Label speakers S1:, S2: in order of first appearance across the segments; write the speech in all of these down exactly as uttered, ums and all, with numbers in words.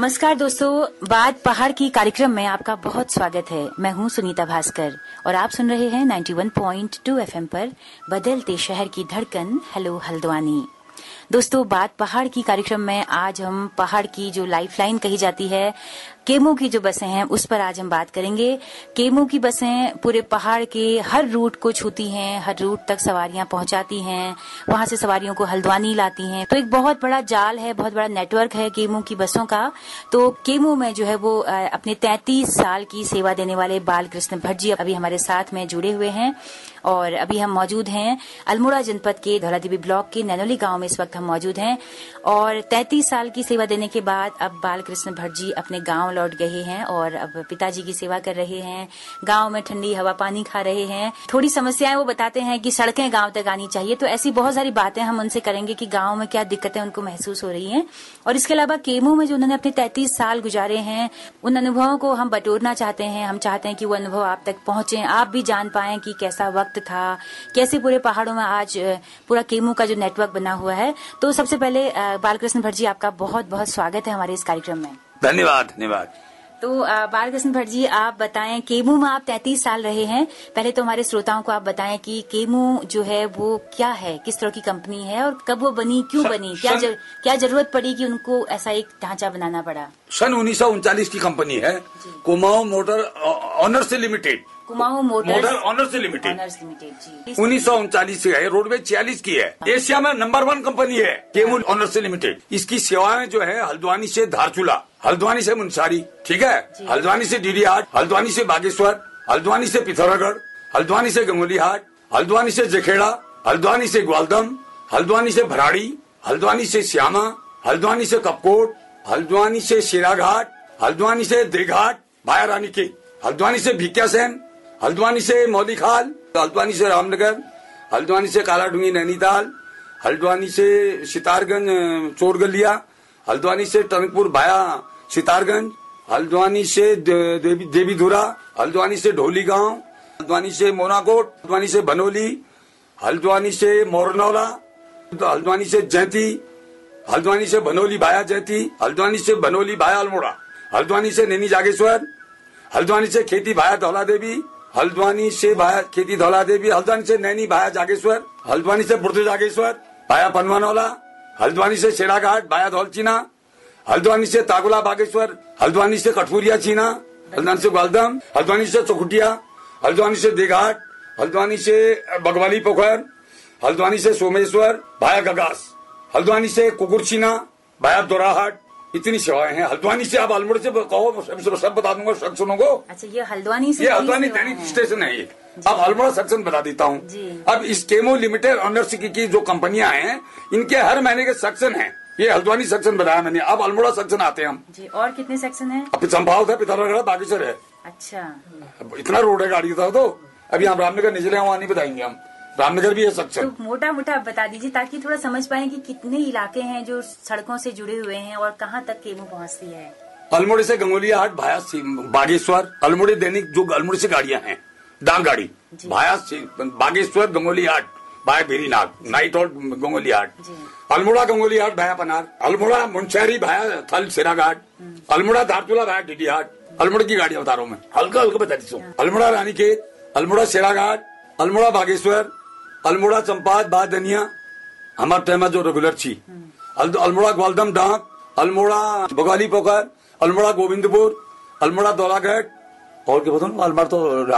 S1: नमस्कार दोस्तों, बात पहाड़ की कार्यक्रम में आपका बहुत स्वागत है। मैं हूं सुनीता भास्कर और आप सुन रहे हैं इक्यानवे पॉइंट दो एफएम पर बदलते शहर की धड़कन हेलो हल्द्वानी। दोस्तों, बात पहाड़ की कार्यक्रम में आज हम पहाड़ की जो लाइफलाइन कही जाती है, केमो की जो बसें हैं, उस पर आज हम बात करेंगे। केमो की बसें पूरे पहाड़ के हर रूट को छूती हैं, हर रूट तक सवारियां पहुंचाती हैं, वहां से सवारियों को हल्द्वानी लाती हैं। तो एक बहुत बड़ा जाल है, बहुत बड़ा नेटवर्क है केमो की बसों का। तो केमो में जो है वो अपने तैंतीस साल की सेवा देने वाले बालकृष्ण भट्ट जी अभी हमारे साथ में जुड़े हुए हैं और अभी हम मौजूद हैं अल्मोड़ा जनपद के धौलादेवी ब्लॉक के नैनोली गांव में। इस वक्त हम मौजूद हैं और तैंतीस साल की सेवा देने के बाद अब बालकृष्ण भट्ट जी अपने गांव लौट गए हैं और अब पिताजी की सेवा कर रहे हैं। गांव में ठंडी हवा पानी खा रहे हैं। थोड़ी समस्याएं वो बताते हैं कि सड़कें गांव तक आनी चाहिए। तो ऐसी बहुत सारी बातें हम उनसे करेंगे कि गांव में क्या दिक्कतें उनको महसूस हो रही हैं। और इसके अलावा केमो में जो उन्होंने अपने तैंतीस साल गुजारे हैं, उन अनुभवों को हम बटोरना चाहते हैं। हम चाहते हैं कि वो अनुभव आप तक पहुंचे, आप भी जान पाएं कि कैसा वक्त था, कैसे पूरे पहाड़ों में आज पूरा केमो का जो नेटवर्क बना हुआ है। तो सबसे पहले बालकृष्ण भट्ट जी, आपका बहुत बहुत स्वागत है हमारे इस कार्यक्रम में।
S2: धन्यवाद धन्यवाद।
S1: तो बालकृष्ण भट्ट जी, आप बताएं, केमो में आप तैंतीस साल रहे हैं। पहले तो हमारे श्रोताओं को आप बताएं कि केमो जो है वो क्या है, किस तरह की कंपनी है और कब वो बनी, क्यों बनी, क्या जर, क्या जरूरत पड़ी कि उनको ऐसा एक ढांचा बनाना पड़ा।
S2: सन उन्नीस सौ उनचालीस की कंपनी है, Kumaon motor owners limited.
S1: Kumaon motor
S2: owners limited
S1: owners limited जी
S2: उन्नीस सौ उनचालीस से है। रोडवेज छियालीस की है। एशिया में नंबर वन कंपनी है केमो ऑनर्स लिमिटेड। इसकी सेवाएं जो है हल्द्वानी से धारचूला, हल्द्वानी से मुंसारी, ठीक है, हल्द्वानी से डीडी हाट, हल्द्वानी से बागेश्वर, हल्द्वानी से पिथौरागढ़, हल्द्वानी से गंगोली हाट, हल्द्वानी से जखेड़ा, हल्द्वानी से ग्वालदम, हल्द्वानी से भराड़ी, हल्द्वानी से श्यामा, हल्द्वानी से कपकोट, हल्द्वानी से शेराघाट, हल्द्वानी से देघाट भाया रानी की, हल्द्वानी से भिकियासैन, हल्द्वानी से मौलीखाल, हल्द्वानी से रामनगर, हल्द्वानी से कालाडूंगी नैनीताल, हल्द्वानी से सितारगंज चोरगलिया, हल्द्वानी से टनकपुर भाया सितारगंज, हल्द्वानी से देवी देवीधुरा, हल्द्वानी से ढोली गांव, हल्द्वानी से मोनाकोट, हल्द्वानी से बनोली, हल्द्वानी से मोरनौला, हल्द्वानी से जैती, हल्द्वानी से बनोली भाया जैती, हल्द्वानी से बनोली भाया अल्मोड़ा, हल्द्वानी से नैनी जागेश्वर, हल्द्वानी से खेती भाया धौला देवी, हल्द्वानी से भाया खेती धौला देवी, हल्द्वानी से नैनी भाया जागेश्वर, हल्द्वानी से बुर्द जागेश्वर भाया पनवानौला, हल्द्वानी से शेराघाट भाया धौलचीना, हल्द्वानी से तागुला बागेश्वर, हल्द्वानी से कठपुरिया चीना, हल्द्वानी से ग्वालदम, हल्द्वानी से चौखुटिया, हल्द्वानी से देघाट, हल्द्वानी से बगवाली पोखर, हल्द्वानी से सोमेश्वर भाया गगास, हल्द्वानी से कुकुरचीना भाया दोराहाट। इतनी सेवाएं हैं। हल्द्वानी से आप अल्मोड़ा से कहो, सब, सब बता दूंगा सेक्शनों को।
S1: अच्छा, ये हल्द्वानी से,
S2: ये हल्द्वानी दैनिक स्टेशन है। ये अब अल्मोड़ा सेक्शन बता देता हूँ। अब इस केमो लिमिटेड ऑनर्स की, की जो कंपनियां हैं, इनके हर महीने के सेक्शन हैं। ये हल्द्वानी सेक्शन बताया मैंने। अब अल्मोड़ा सेक्शन आते हैं हम
S1: जी। और कितने सेक्शन हैं?
S2: अब संभाव है, पिथौरागढ़, बागेश्वर है।
S1: अच्छा,
S2: इतना रोड है गाड़ी का। तो अभी हम रामनगर निचले वहाँ नहीं बताएंगे हम, रामनगर भी है सेक्शन।
S1: तो मोटा मोटा आप बता दीजिए ताकि थोड़ा समझ पाए कि कितने इलाके हैं जो सड़कों से जुड़े हुए हैं और कहाँ तक केमो पहुँचती है।
S2: अल्मोड़े से गंगोलिया हाट भाया बागेश्वर, अल्मोड़े दैनिक जो अल्मोड़े से गाड़ियां हैं, डाक गाड़ी भाया बागेश्वर गंगोली हाट भाया भेरीनाग, नाइट और गंगोली हाट, अल्मोड़ा गंगोली हाट भाया पनार, अल्मोड़ा मुंशहरी भाया थल सेराघाट, अल्मोड़ा धारचूला भाया डीडी हाट। अल्मोड़ा की गाड़ियां बता रहा हूँ मैं, हल्का हल्का बता दी। अल्मोड़ा रानीखेत, अल्मोड़ा शेराघाट, अल्मोड़ा बागेश्वर, अल्मोड़ा चंपात बादनिया हमारे टाइम जो रेगुलर छी, अल्मोड़ा ग्वालदम डाक, अल्मोड़ा बगाली पोखर, अल्मोड़ा गोविंदपुर, अल्मोड़ा दौलाघाट और क्या बताऊँ, अल्मोड़ा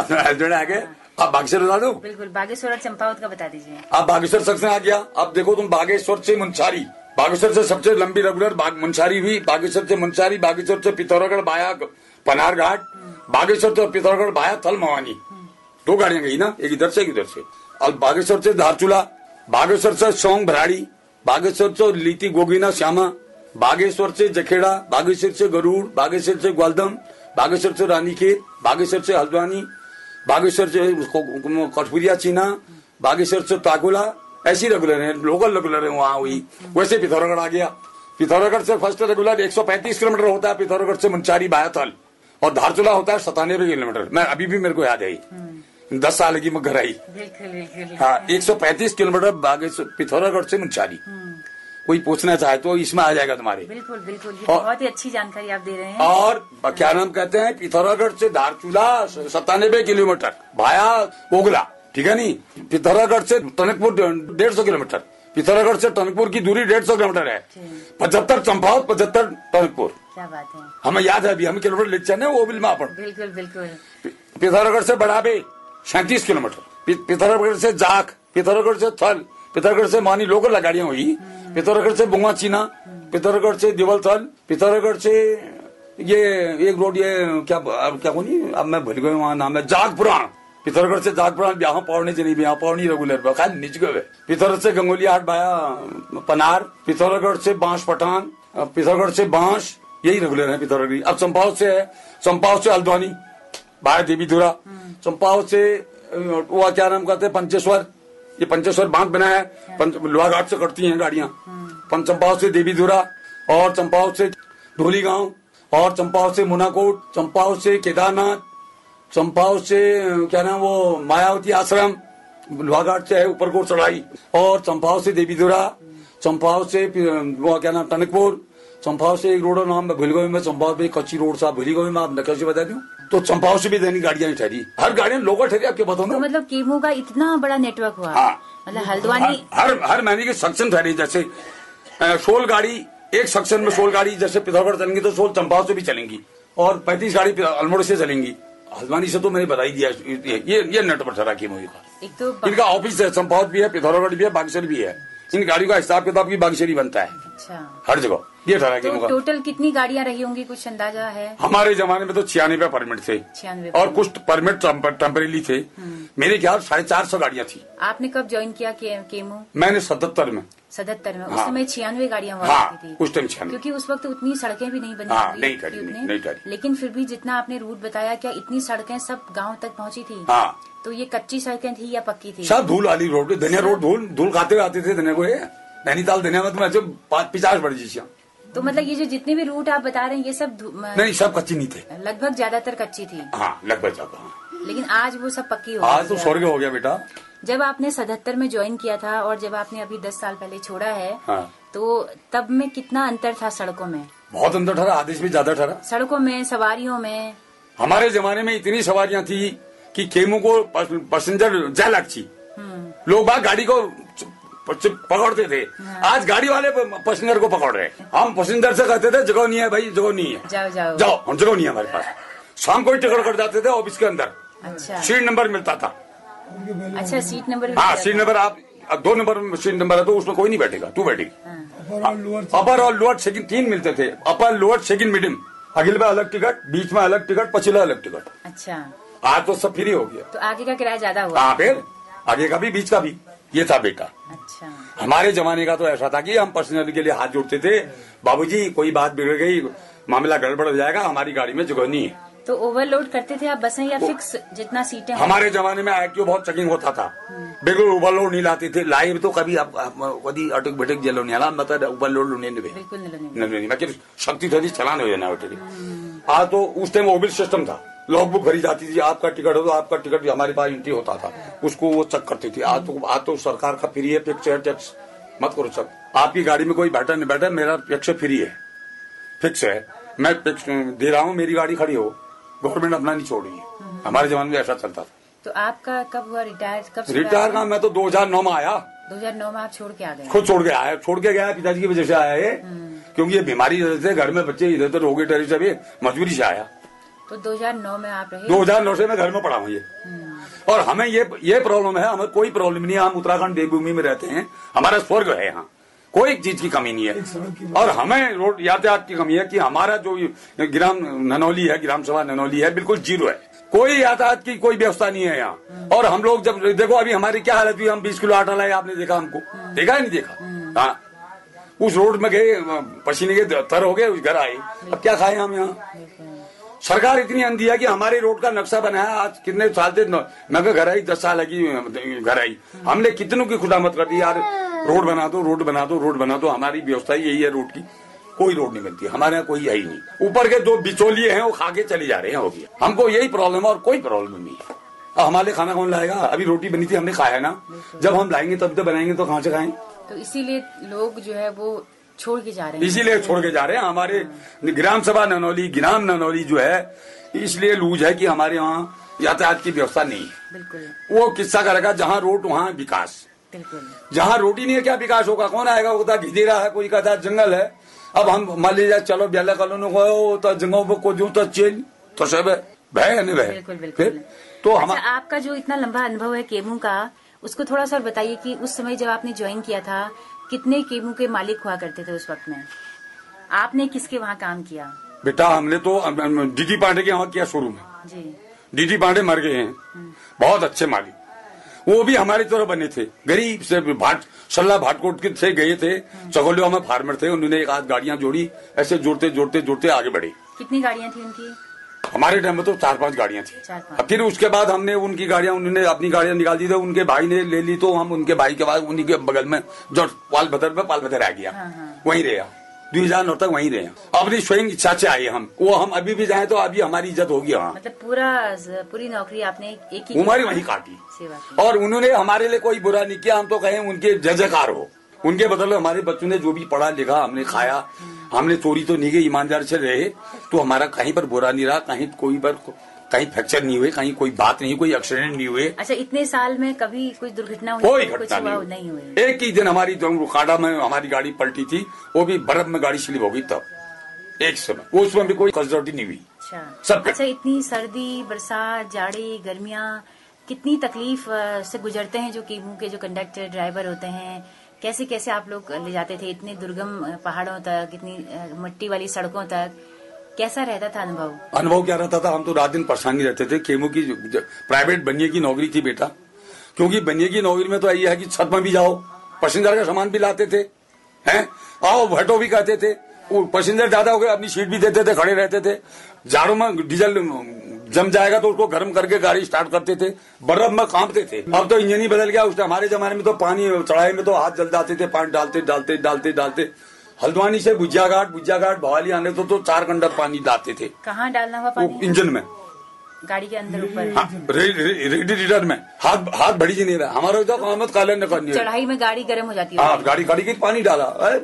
S2: तो आ गए। आप बागेश्वर बता दो।
S1: बिल्कुल, बागेश्वर और चंपावत का बता दीजिए।
S2: आप बागेश्वर सेक्शन आ गया। अब देखो तुम, बागेश्वर से मुंसारी, बागेश्वर से सबसे लंबी रेगुलर मुंसारी हुई, बागेश्वर से मुंसारी, बागेश्वर से पिथौरागढ़ भाया पनार घाट, बागेश्वर से पिथौरागढ़ भाया थल मवानी। दो गाड़ियां गई ना, एक इधर से एक इधर से। और बागेश्वर से धारचूला, बागेश्वर से सोंग भराड़ी, बागेश्वर से लीती गोगीना श्यामा, बागेश्वर से जखेड़ा, बागेश्वर से गरुड़, बागेश्वर से ग्वालदम, बागेश्वर से रानीखेत, बागेश्वर से हल्द्वानी, बागेश्वर से कठपुरिया चीना, बागेश्वर से तागुला। ऐसी रेगुलर है, लोकल रेगुलर है वहाँ हुई। वैसे पिथौरागढ़ आ गया। पिथौरागढ़ से फर्स्ट रेगुलर एक सौ पैंतीस किलोमीटर होता है, पिथौरागढ़ से मुंसारी बायाथल, और धारचूला होता है सतानवे किलोमीटर। मैं अभी भी मेरे को याद है, दस साल की मैं घर आई। हाँ, एक सौ पैंतीस किलोमीटर बागेश्वर पिथौरागढ़ से मुंसारी, कोई पूछना चाहे तो इसमें आ जाएगा तुम्हारे।
S1: बिल्कुल बिल्कुल, ये बहुत ही अच्छी जानकारी आप दे रहे हैं।
S2: और क्या नाम कहते हैं, पिथौरागढ़ से धारचूला सत्तानबे किलोमीटर भाया ओगला, ठीक है नहीं। पिथौरागढ़ से टनकपुर डेढ़ सौ किलोमीटर, पिथौरागढ़ से टनकपुर की दूरी डेढ़ सौ किलोमीटर है। पचहत्तर चंपावत, पचहत्तर टनकपुर।
S1: क्या बात है,
S2: हमें याद है अभी, हम किलोमीटर लिख चले वो बिल में अपन।
S1: बिल्कुल बिल्कुल।
S2: पिथौरागढ़ से बड़ाबे सैंतीस किलोमीटर, पिथौरागढ़ से जाख, पिथौरागढ़ से थल, पिथौरागढ़ से मानी लोकल गाड़ियां हुई, पिथौरागढ़ से बुंगा चीना, पिथौरागढ़ से दिवल थल, पिथौरागढ़ से ये एक रोड ये क्या क्या बोली अब मैं भूल गया वहाँ नाम है जाग पुराण, पिथौरागढ़ से जाग पुराण ब्याह पौड़ने से नहीं ब्याह पौड़ी रेगुलर खाली नीच गए। पिथौरागढ़ से गंगोली हाट भाया पनार, पिथौरागढ़ से बांस पठान, पिथौरागढ़ से बांस, यही रेगुलर है पिथौरागढ़। अब चंपावत से है, चंपावत से हल्द्वानी भाया देवीधुरा, चंपावत से वो क्या नाम कहते हैं पंचेश्वर, ये पंचेश्वर बांध बना है, लोहाघाट से कटती हैं गाड़ियां। चंपावत से देवीधुरा और चंपावत से ढोली गांव और चंपावत से मुनाकोट, चंपावत से केदारनाथ, चंपावत से क्या नाम वो मायावती आश्रम, लोहाघाट से है ऊपरकोट चढ़ाई, और चंपावत से देवीधुरा, चंपावत से वो क्या नाम टनकपुर, चंपावत से एक रोड नाम भूल गई मैं, चंपावत में कच्ची रोड सा भूली गई मैं, आप कैसे बता दूं। तो चंपावत से भी दैनिक गाड़ियां नहीं ठहरी, हर गाड़ियां लोकल ठहरी। आपके बताओ
S1: तो मतलब केमू का इतना बड़ा नेटवर्क हुआ।
S2: हाँ,
S1: मतलब हल्द्वानी
S2: हर हर महीने की सेक्शन ठहरी, जैसे सोल गाड़ी एक सेक्शन में, सोल गाड़ी जैसे पिथौरागढ़ चलेंगी तो सोल चंपावत से भी चलेंगी, और पैंतीस गाड़ी अल्मोड़ा से चलेंगी। हल्द्वानी से तो मैंने बता ही दिया, ये ये नेटवर्क ठहरा केमू का।
S1: एक तो
S2: इनका ऑफिस है, चंपावत भी है, पिथौरागढ़ भी है, बागेश्वर भी है। इन गाड़ियों का हिसाब किताब की बागेश्वरी बनता है।
S1: अच्छा,
S2: हर जगह ये ठहरा
S1: तो
S2: केमू का।
S1: टोटल कितनी गाड़ियां रही होंगी, कुछ अंदाजा है?
S2: हमारे जमाने में तो छियानवे परमिट थे,
S1: छियानवे
S2: और कुछ परमिट टेम्परेली थे। मेरे ख्याल साढ़े चार सौ गाड़ियां थी।
S1: आपने कब ज्वाइन किया के, केमू?
S2: मैंने सतहत्तर में
S1: सतहत्तर में।
S2: हाँ।
S1: उस समय छियानवे गाड़ियां हुआ
S2: हाँ,
S1: करती थी।
S2: उस टाइम छियानवे,
S1: क्योंकि उस वक्त उतनी सड़कें भी नहीं बनी
S2: हाँ,
S1: थी,
S2: नहीं करी,
S1: उतने।
S2: नहीं करी।
S1: लेकिन फिर भी जितना आपने रूट बताया, क्या इतनी सड़कें सब गांव तक पहुंची थी?
S2: हाँ,
S1: तो ये कच्ची सड़कें थी या पक्की थी?
S2: सब धूल वाली रोड, धनिया रोड धूल धूल खाते आते थे धनिया को। नैनीताल धनिया में तुम्हें पचास बड़ी जी।
S1: तो मतलब ये जो जितने भी रूट आप बता रहे हैं, ये सब
S2: नहीं, सब कच्ची नहीं थे,
S1: लगभग ज्यादातर कच्ची थी।
S2: हाँ, लगभग ज्यादा।
S1: लेकिन आज वो सब पक्की हो
S2: आज तो स्वर्ग हो गया बेटा।
S1: जब आपने सतहत्तर में ज्वाइन किया था और जब आपने अभी दस साल पहले छोड़ा है,
S2: हाँ,
S1: तो तब में कितना अंतर था सड़कों में?
S2: बहुत अंतर ठहरा, आदेश भी ज्यादा ठहरा।
S1: सड़कों में, सवारियों में?
S2: हमारे जमाने में इतनी सवारियां थी कि केमू को पैसेंजर जा लगची, लोग बाग गाड़ी को पकड़ते थे। आज गाड़ी वाले पैसेंजर को पकड़ रहे। हम पैसेंजर से कहते थे जगह नहीं है भाई, जगह नहीं है,
S1: जाओ जाओ
S2: जाओ, हम जगह नहीं है हमारे पास। शाम को ही टिकट कट जाते थे ऑफिस के अंदर।
S1: अच्छा,
S2: सीट नंबर मिलता था।
S1: अच्छा, सीट नंबर?
S2: हाँ, सीट नंबर, आप दो नंबर में सीट नंबर है तो उसमें कोई नहीं बैठेगा, तू बैठेगी। अपर और लोअर सेकंड तीन मिलते थे, अपर लोअर सेकंड मिडिल, अगिल में अलग टिकट, बीच में अलग टिकट, पछिला अलग टिकट।
S1: अच्छा,
S2: आज तो सब फ्री हो गया।
S1: तो आगे का किराया ज्यादा हुआ?
S2: हाँ, फिर आगे का भी बीच का भी, ये था बेटा।
S1: अच्छा,
S2: हमारे जमाने का तो ऐसा था कि हम पर्सनल के लिए हाथ जोड़ते थे, बाबूजी कोई बात बिगड़ गई, मामला गड़बड़ हो जाएगा, हमारी गाड़ी में जगह नहीं है।
S1: तो ओवरलोड करते थे आप बसें या फिक्स जितना सीटें?
S2: हमारे जमाने में एक्टिव बहुत चेकिंग होता था, बिल्कुल ओवरलोड नहीं लाते थे। लाइव तो कभी आप कभी अटक बैठक जेलो नहीं आला, मतलब ओवरलोड नहीं
S1: बिल्कुल
S2: नहीं, मैं शक्ति थी चलाने हो जाना बेटे। आज तो उस टाइम मोबाइल सिस्टम था, लॉग बुक भरी जाती थी, आपका टिकट हो तो आपका टिकट हमारे पास एंट्री होता था, उसको वो चेक करती थी। आज तो आज तो सरकार का फ्री है, फिक्स है, टैक्स मत करो चेक। आपकी गाड़ी में कोई बैठा नहीं बैठा, मेरा फिक्स फ्री है, फिक्स है, मैं फिक्स दे रहा हूँ, मेरी गाड़ी खड़ी हो, गवर्नमेंट अपना नहीं छोड़ रही है। हमारे जमाने में ऐसा चलता था।
S1: तो आपका कब हुआ रिटायर? कब
S2: रिटायर का? मैं तो दो हजार नौ में आया।
S1: दो हजार नौ में आप छोड़ के आ गए?
S2: खुद छोड़ के आया, छोड़ के गया, पिताजी की वजह से आया है, क्योंकि ये बीमारी थे, घर में बच्चे इधर उधर हो गए, टेरी से भी मजबूरी से आया।
S1: तो दो हजार नौ में आप रहे?
S2: दो हजार नौ से मैं घर में पड़ा हूँ ये। और हमें ये ये प्रॉब्लम है, हमें कोई प्रॉब्लम नहीं है, हम उत्तराखंड देवभूमि में रहते हैं, हमारा स्वर्ग है यहाँ, कोई चीज की कमी नहीं है। और हमें रोड यातायात की कमी है कि हमारा जो ग्राम ननौली है, ग्राम सभा ननौली है, बिल्कुल जीरो है, कोई यातायात की कोई व्यवस्था नहीं है यहाँ। और हम लोग जब देखो अभी हमारी क्या हालत हुई, हम बीस किलो आटा लाए, आपने देखा हमको? देखा है नहीं देखा? हाँ, उस रोड में गए, पसीने के तर हो गए, घर आए, अब क्या खाए हम यहाँ? सरकार इतनी अंधी है कि हमारे रोड का नक्शा बनाया, आज कितने साल से मैं घर आई, दस साल लगी घर आई, हमने कितनों की खुदामत कर दी, यार रोड बना दो, रोड बना दो, रोड बना दो। हमारी व्यवस्था यही है रोड की, कोई रोड नहीं बनती हमारे यहाँ, कोई है ही नहीं। ऊपर के दो बिचौलिए हैं वो खा के चले जा रहे हैं, हो गया। हमको यही प्रॉब्लम है और कोई प्रॉब्लम नहीं है। अब हमारे खाना कौन लाएगा? अभी रोटी बनी थी, हमने खाया ना, जब हम लाएंगे तब तो बनाएंगे, तो कहाँ से खाएं?
S1: तो इसीलिए लोग जो है वो छोड़ के जा रहे हैं,
S2: इसीलिए छोड़ के जा रहे हैं। हमारे ग्राम सभा ननौली, ग्राम ननौली जो है इसलिए लूज है कि हमारे यहाँ यातायात की व्यवस्था नहीं है।
S1: बिल्कुल।
S2: वो किस्सा करेगा, जहाँ रोड वहाँ विकास,
S1: बिल्कुल।
S2: जहाँ रोड ही नहीं है क्या विकास होगा? कौन आएगा? वो तो घिदेरा है, कोई कहता है जंगल है। अब हम मान लीजिए चलो ब्याला कॉलोनी को तो जंगल को जो तो चेन तो सब है भय नहीं भय।
S1: बिल्कुल बिल्कुल।
S2: तो
S1: अच्छा,
S2: हम
S1: आपका जो इतना लंबा अनुभव है केमू का, उसको थोड़ा सा बताइए कि उस समय जब आपने ज्वाइन किया था कितने केमू के मालिक हुआ करते थे उस वक्त में? आपने किसके वहाँ काम किया?
S2: बेटा हमने तो डीडी पांडे के यहाँ किया शुरू में
S1: जी।
S2: डीडी पांडे मर गए हैं, बहुत अच्छे मालिक, वो भी हमारी तरह बने थे, गरीब से भाट सल्ला भाटकोट के से गए थे, चगोलिया में फार्मर थे, उन्होंने एक आध गाड़ियां जोड़ी, ऐसे जोड़ते जोड़ते जोड़ते आगे बढ़े।
S1: कितनी गाड़ियां थी उनकी?
S2: हमारे टाइम में तो चार पांच गाड़ियां थी।
S1: चार पांच।
S2: फिर उसके बाद हमने उनकी गाड़ियां, उन्होंने अपनी गाड़ियां निकाल दी थी, उनके भाई ने ले ली, तो हम उनके भाई के बाद उन्हीं के बगल में जो पाल भदर में पाल भदर आ गया,
S1: हाँ हाँ।
S2: वहीं रहे, दो हजार नौ तक वहीं रहे। अपनी स्वयं इच्छा से आए हम, वो हम अभी भी जाए तो अभी हमारी इज्जत होगी वहाँ।
S1: मतलब पूरा पूरी नौकरी आपने एक ही
S2: उम्र वहीं काटी
S1: सेवा की।
S2: और उन्होंने हमारे लिए कोई बुरा नहीं किया। हम तो कहें उनके जय जयकार हो, उनके बदले हमारे बच्चों ने जो भी पढ़ा लिखा, हमने खाया, हमने चोरी तो नहीं गई, ईमानदार से रहे, तो हमारा कहीं पर बुरा नहीं रहा, कहीं कोई पर कहीं फ्रैक्चर नहीं हुए, कहीं कोई बात नहीं, कोई एक्सीडेंट नहीं हुए।
S1: अच्छा, इतने साल में कभी कोई दुर्घटना हुई?
S2: कोई
S1: कुछ
S2: घटना
S1: हुआ
S2: नहीं,
S1: नहीं हुई।
S2: एक ही दिन हमारी जो कांडा में हमारी गाड़ी पलटी थी, वो भी बर्फ में गाड़ी स्लिप हो गई, तब एक समय वो उसमें भी कोई कसौटी नहीं हुई।
S1: अच्छा
S2: सब
S1: अच्छा, इतनी सर्दी, बरसात, जाड़े, गर्मियाँ, कितनी तकलीफ अ, से गुजरते हैं जो केमू के जो कंडक्टर ड्राइवर होते हैं? कैसे कैसे आप लोग ले जाते थे इतने दुर्गम अ, पहाड़ों तक, इतनी अ, मिट्टी वाली सड़कों तक? कैसा रहता था अनुभव?
S2: अनुभव क्या रहता था? हम तो रात दिन परेशानी रहते थे। केमू की प्राइवेट बनिए की नौकरी थी बेटा, क्योंकि बनिए की नौकरी में तो यही है कि छत में भी जाओ, पैसेंजर का सामान भी लाते थे, हैं, आओ भटो भी कहते थे, पैसेंजर ज्यादा हो गए अपनी सीट भी देते थे, खड़े रहते थे। जाड़ों में डीजल जम जाएगा तो उसको गर्म करके गाड़ी स्टार्ट करते थे, बर्फ में कांपते थे। अब तो इंजन ही बदल गया। उस हमारे जमाने में तो पानी चढ़ाई में तो हाथ जल जाते थे, पानी डालते डालते डालते डालते। हल्द्वानी से भुजिया घाट, भुजिया घाट भवाली आने तो, तो चार घंटा पानी डालते थे।
S1: कहाँ डालना हुआ पानी?
S2: इंजन में,
S1: गाड़ी के अंदर ऊपर?
S2: हाँ, रेडिएटर में। हाथ हाथ भड़ी जी नहीं रहा हमारा, तो कामत काले न करनी है।
S1: चढ़ाई में गाड़ी गर्म हो जाती है।
S2: हाँ, गाड़ी गाड़ी के पानी डाला,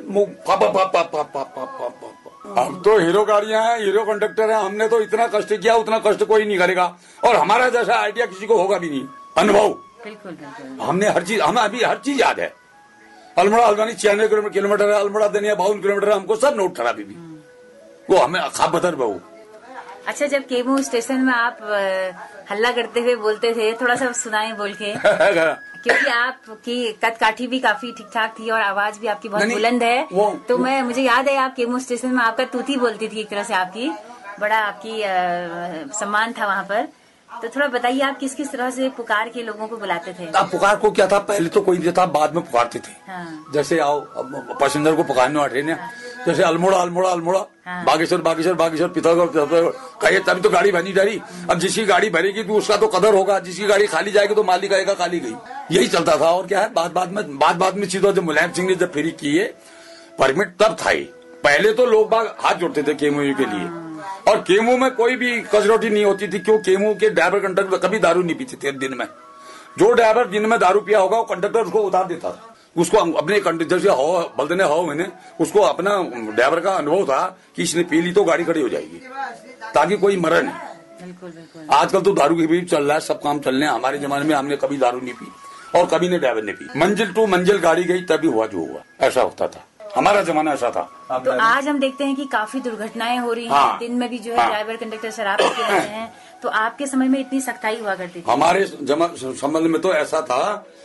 S2: अब तो हीरो गाड़ियां हैं, हीरो कंडक्टर हैं। हमने तो इतना कष्ट किया, उतना कष्ट कोई नहीं करेगा, और हमारा जैसा आइडिया किसी को होगा भी नहीं। अनुभव
S1: बिल्कुल बिल्कुल।
S2: हमने हर चीज, हमें अभी हर चीज याद है। अल्मोड़ा हल्द्वानी छियानवे किलोमीटर है, अल्मोड़ा दनिया बावन किलोमीटर है, हमको सब नोट करा भी, भी। वो हमें खा बतर बहू।
S1: अच्छा, जब केमू स्टेशन में आप अ, हल्ला करते हुए बोलते थे, थोड़ा सा सुनाए बोल के, क्योंकि आपकी कद काठी भी काफी ठीक ठाक थी और आवाज भी आपकी बहुत बुलंद है, तो मैं मुझे याद है आप केमू स्टेशन में आपका तूती बोलती थी एक तरह से, आपकी बड़ा आपकी आ, सम्मान था वहाँ पर। तो थोड़ा बताइए आप किस किस तरह से पुकार के लोगों को बुलाते थे?
S2: अब पुकार को क्या था, पहले तो कोई भी था, बाद में पुकारते थे।
S1: हाँ।
S2: जैसे आओ पैसेंजर को पुकारने वाले ने, जैसे अल्मोड़ा अल्मोड़ा अल्मोड़ा,
S1: हाँ।
S2: बागेश्वर बागेश्वर बागेश्वर पिथौरागढ़ कहिए, तभी तो गाड़ी बनी डाली। अब जिसकी गाड़ी भरेगी तो उसका तो कदर होगा, जिसकी गाड़ी खाली जाएगी तो मालिक आएगा खाली गई, यही चलता था। और क्या है, बाद बाद में बाद बाद में चीजों, जब मुलायम सिंह ने जब फ्री किए परमिट, तब था ही। पहले तो लोग बाग हाथ जोड़ते थे केमू के लिए, और केमू में कोई भी कसरौटी नहीं होती थी, क्यों केमू के ड्राइवर कंडक्टर कभी दारू नहीं पीते थे दिन में। जो ड्राइवर दिन में दारू पिया होगा वो कंडक्टर उसको उतार देता था, उसको अपने कंडक्टर से हो बल्दने हो मैंने उसको अपना ड्राइवर का अनुभव था कि इसने पी ली तो गाड़ी खड़ी हो जाएगी, ताकि कोई मरे नहीं।
S1: बिल्कुल बिल्कुल।
S2: आजकल तो दारू के भी चल रहा है, सब काम चल रहे हैं। हमारे जमाने में हमने कभी दारू नहीं पी और कभी ने ड्राइवर ने पी। मंजिल टू मंजिल गाड़ी गई तभी हुआ जो हुआ, ऐसा होता था, हमारा जमाना ऐसा था।
S1: तो आज हम देखते हैं कि काफी दुर्घटनाएं हो रही हैं,
S2: हाँ,
S1: दिन में भी जो है
S2: हाँ,
S1: ड्राइवर कंडक्टर शराब पीते रहते हैं। तो आपके समय में इतनी सख्ताई हुआ करती थी?
S2: हमारे संबंध में तो ऐसा था,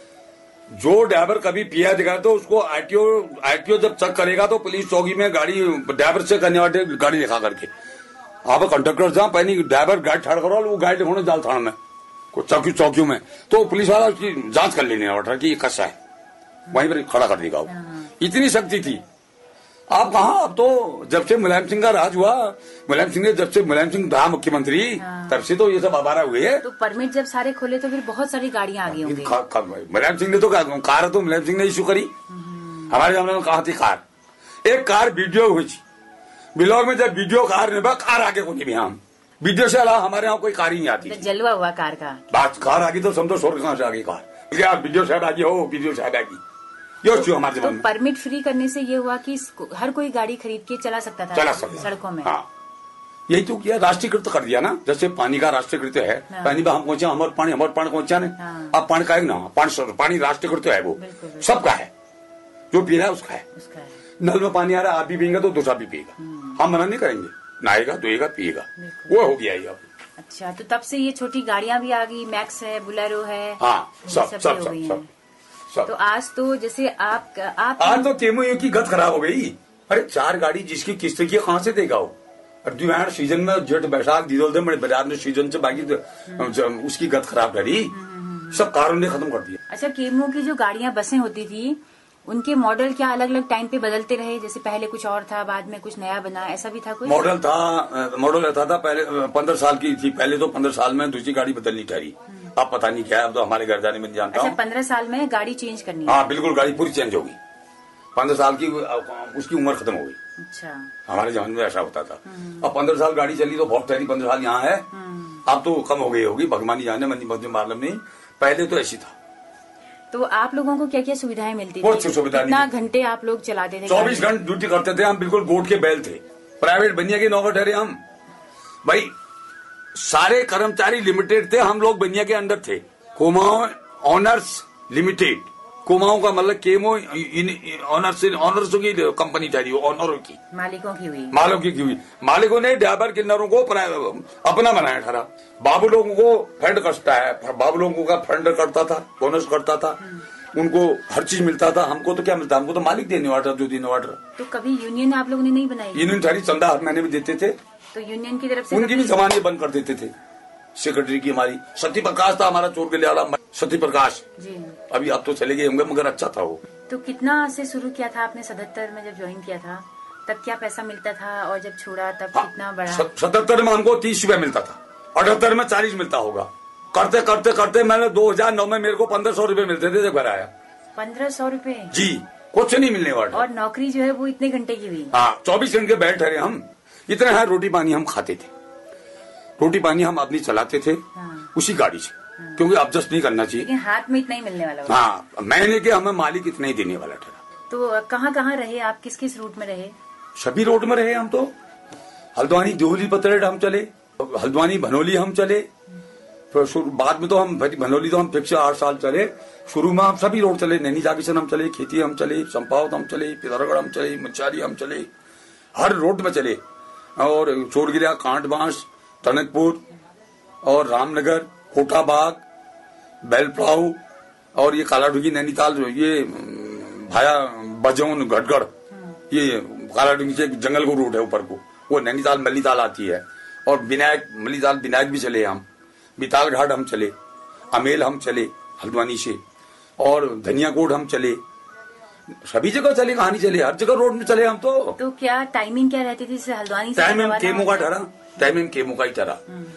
S2: जो ड्राइवर कभी पिया दिखा तो उसको आईटीओ आईटीओ जब चेक करेगा तो पुलिस चौकी में गाड़ी ड्राइवर से करने वाले गाड़ी दिखा करके, आप कंडक्टर जहाँ पहले ड्राइवर गाड़ी ठाड़ करो, वो गाड़ी दिखाने जाल थाना में चौकी चौकियों में, तो पुलिस वाला उसकी जांच कर लेने वाला कि कैसा है, वहीं पर खड़ा कर देगा। इतनी शक्ति थी। आप कहाँ, अब तो जब से मुलायम सिंह का राज हुआ, मुलायम सिंह ने जब से मुलायम सिंह रहा मुख्यमंत्री, हाँ। तब से तो ये सब आवारा हुए हैं।
S1: तो परमिट जब सारे खोले तो फिर बहुत सारी गाड़ियां आ गई होंगी।
S2: मुलायम सिंह ने तो कार तो मुलायम सिंह ने इशू करी। हमारे जमाने में कहा थी कार, एक कार वीडियो हुई थी बिलौर में, जब वीडियो कार ने कार आगे को नहीं भी, हम वीडियो से अलावा हमारे यहाँ कोई कार ही नहीं आती।
S1: तो जलवा हुआ कार का,
S2: बात कार आ गई तो समझो शोर कहाँ से आ गई कार, वीडियो शायद आ गई हो, वीडियो शायद आ गई, ये तो, हमारे
S1: तो
S2: जमाने में
S1: परमिट फ्री करने से ये हुआ कि हर कोई गाड़ी खरीद के चला सकता था,
S2: चला सकता
S1: सड़कों में।
S2: हाँ, यही तो किया, राष्ट्रीयकृत कर दिया ना। जैसे पानी का राष्ट्रीयकृत है,
S1: हाँ।
S2: पानी में हम पहुंचे, हमारे पानी हमारे पानी पहुंचा नहीं।
S1: हाँ।
S2: अब पानी का है ना, पानी पानी राष्ट्रीयकृत है, वो सबका है, जो पी रहा है उसका है।
S1: उसका है।
S2: नल में पानी आ रहा है, आप भी पिएगा तो दूसरा भी पिएगा, हम मना नहीं करेंगे, नहाएगा धोएगा पिएगा, वो हो गया ये अब।
S1: अच्छा, तो तब से ये छोटी गाड़ियां भी आ गई, मैक्स है, बुलेरो है।
S2: हाँ, सब सब सब सब सब।
S1: तो आज तो जैसे आप आप
S2: आज तो केमो की गत खराब हो गई। अरे चार गाड़ी जिसकी किस्त की कहाँ से देगा वो? अब जो सीजन में जेठ बैसाख दीदोल थे बड़े बाजार में सीजन से, बाकी तो उसकी गत खराब करी, सब कारों ने खत्म कर दिया।
S1: अच्छा, केमो की जो गाड़ियां बसें होती थी, उनके मॉडल क्या अलग अलग टाइम पे बदलते रहे? जैसे पहले कुछ और था, बाद में कुछ नया बना, ऐसा भी था कुछ?
S2: मॉडल था, मॉडल ऐसा था, पहले पंद्रह साल की थी पहले, तो पंद्रह साल में दूसरी गाड़ी बदलनी ठहरी। अब पता नहीं क्या है, अब तो हमारे घर जाने में जानता हूँ।
S1: पंद्रह साल में गाड़ी चेंज करनी?
S2: हाँ बिल्कुल, गाड़ी पूरी चेंज होगी। पंद्रह साल की उसकी उम्र खत्म हो गई।
S1: अच्छा,
S2: हमारे जमाने में ऐसा होता था। अब पंद्रह साल गाड़ी चली तो बहुत ठहरी, पंद्रह साल यहाँ है, अब तो कम हो गई होगी, भगवान ही जाने, मंदी मालूम नहीं। पहले तो ऐसी था।
S1: तो आप लोगों को क्या क्या सुविधाएं मिलती थी?
S2: बहुत सुविधा।
S1: कितना घंटे आप लोग चलाते थे?
S2: चौबीस घंटे ड्यूटी करते थे हम, बिल्कुल गोट के बैल थे, प्राइवेट बनिया के नौकर ठहरे हम भाई। सारे कर्मचारी लिमिटेड थे, हम लोग बनिया के अंदर थे। कुमाऊं ऑनर्स लिमिटेड, कुमाऊं का मतलब केमो ऑनर्स ऑनर्स की कंपनी ठहरी, ऑनरों की,
S1: मालिकों की हुई,
S2: मालिकों की हुई। मालिकों ने ड्राइवर किन्नरों को अपना बनाया ठहरा। बाबू लोगों को फंड कटता है, बाबू लोगों का फंड करता था, बोनस करता था, उनको हर चीज मिलता था। हमको तो क्या मिलता, हमको तो मालिक देने वाला, जो देने वाला।
S1: तो कभी यूनियन आप लोगों ने नहीं बनाई?
S2: यूनियन ठहरी, चंदा हर महीने में देते थे,
S1: तो यूनियन की तरफ से
S2: उनकी भी जमाने बंद कर देते थे। सेक्रेटरी की हमारी सती प्रकाश था, हमारा चोर के लिए वाला सती प्रकाश जी, अभी अब तो चले गए होंगे, मगर अच्छा था वो।
S1: तो कितना से शुरू किया था आपने? सतहत्तर में जब ज्वाइन किया था तब क्या पैसा मिलता था, और जब छोड़ा तब हाँ, कितना बढ़ा?
S2: सतहत्तर में हमको तीस रुपया मिलता था, अठहत्तर में चालीस मिलता होगा। करते करते करते मैंने दो हजार नौ में मेरे को पंद्रह सौ रूपये मिलते थे जब घर आया।
S1: पंद्रह सौ रूपये
S2: जी, कुछ नहीं मिलने वाला।
S1: और नौकरी जो है वो इतने घंटे की हुई?
S2: हाँ, चौबीस घंटे बैठ रहे हम, इतने है रोटी पानी हम खाते थे, रोटी पानी हम अपनी चलाते थे। हाँ। उसी गाड़ी से, हाँ। क्योंकि एडजस्ट नहीं करना चाहिए,
S1: लेकिन हाथ में इतना ही मिलने वाला।
S2: हाँ, महीने के हमें मालिक इतना ही देने वाला था।
S1: तो कहाँ कहाँ रहे आप, किस किस रूट में रहे?
S2: सभी रोड में रहे हम तो। हल्द्वानी देवली पतरेट हम चले, हल्द्वानी भनोली हम चले, फिर बाद में तो हम भनोली तो हम फिक्स आठ साल चले। शुरू में हम सभी रोड चले, नैनी जाकिशन हम चले, खेती हम चले, चंपावत हम चले, पिथौरागढ़ हम चले, मंचारी हम चले, हर रोड में चले। और चोरगिरिया, कांट बांस, टनकपुर और रामनगर, कोटाबाग, बेलप्लाऊ और ये कालाडुंगी, नैनीताल, ये भाया बजौन, गढ़गढ़, ये कालाडुंगी से जंगल को रूट है ऊपर को, वो नैनीताल मल्लीताल आती है। और विनायक, मल्लीताल विनायक भी चले हम, बिताल घाट हम चले, अमेल हम चले हल्द्वानी से, और धनियाकोट हम चले, सभी जगह चले, कहानी चले, हर जगह रोड में चले हम तो।
S1: तो क्या टाइमिंग क्या रहती थी हल्द्वानी से?
S2: टाइमिंग केमो का ठहरा, टाइमिंग केमो का ही ठहरा।